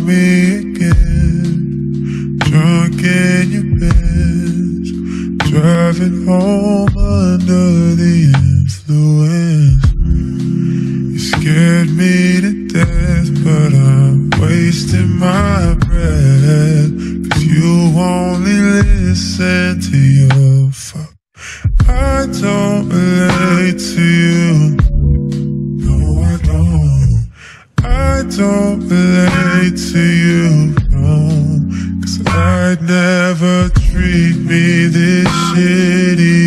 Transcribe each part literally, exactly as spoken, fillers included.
me again, drunk in your Benz, driving home under the influence. You scared me to death, but I'm wasting my breath, 'cause you only listen to your fuck. I don't relate to you, no I don't. I don't relate to you, no, 'cause I'd never treat me this shitty.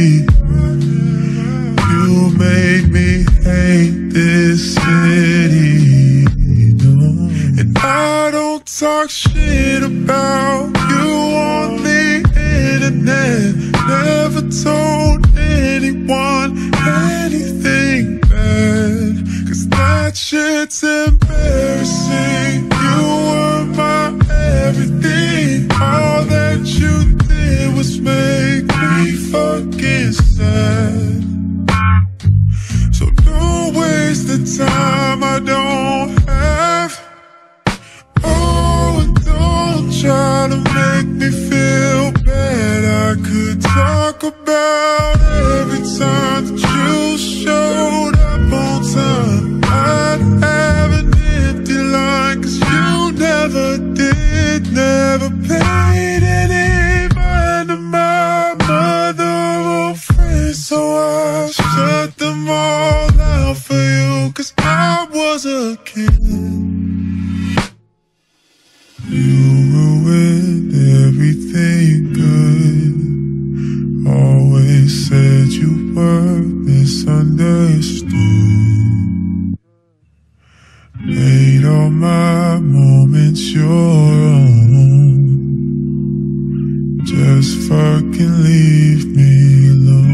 You made me hate this city, no. And I don't talk shit about you on the internet, never told anyone anything bad, 'cause that shit's embarrassing. You were my everything, all that you did was make me fucking sad. So don't waste the time I don't have. Oh, and don't try to make me feel bad. I could talk about every time that you showed up on time. I'd have an empty line, 'cause you never did, never paid any mind to my mother or friends. So I shut them all out for you, 'cause I was a kid. You ruined everything good. Always said you were misunderstood. Made all my moments your own. Just fucking leave me alone.